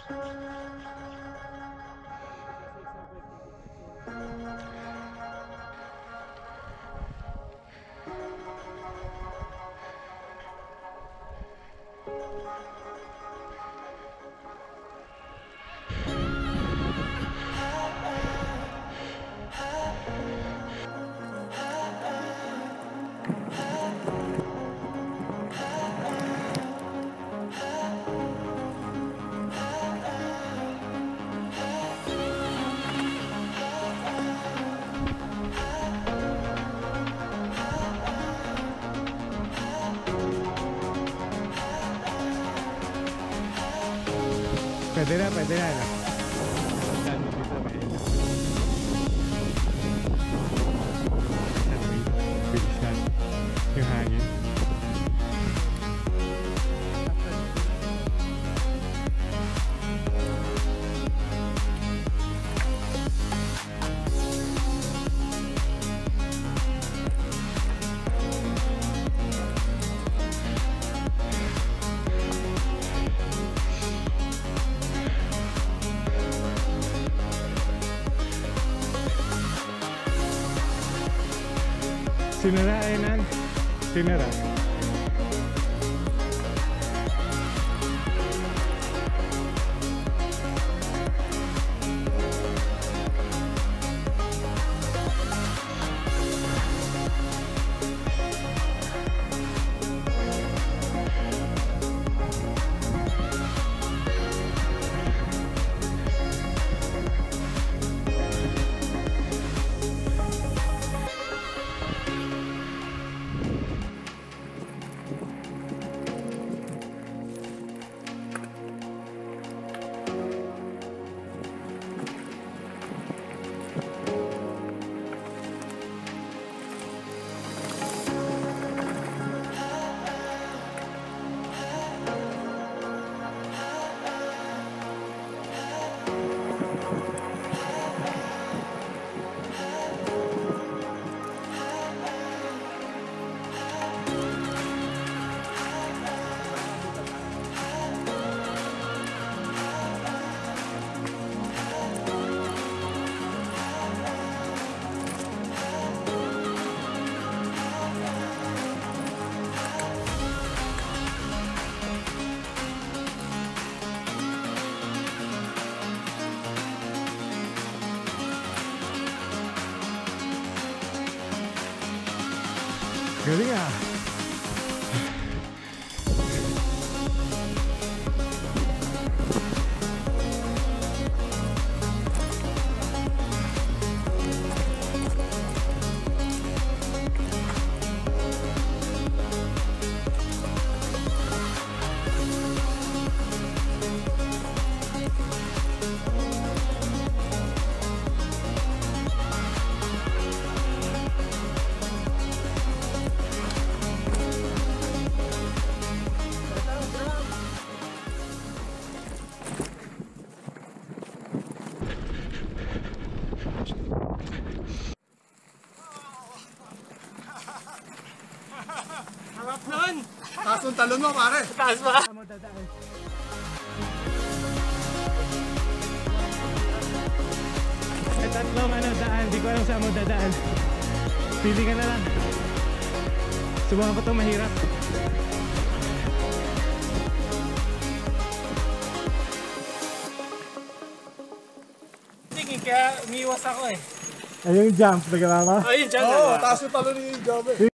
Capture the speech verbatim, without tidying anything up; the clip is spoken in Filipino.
Pwede na, pwede na. Bilisan yung hangin. Sinara eh nan, sinara. Galing ah. Harap nun! Taas yung talon mo, pare. Taas ba? May tatlong ano, daan, di ko alam saan mo dadaan. Pili ka na lang. Subukan ko ito, mahirap. Tingin kaya umiwas ako eh. Ayun yung jump, nagawa ko? Ayun, dyan. Oo, taas yung talon ni Jobe.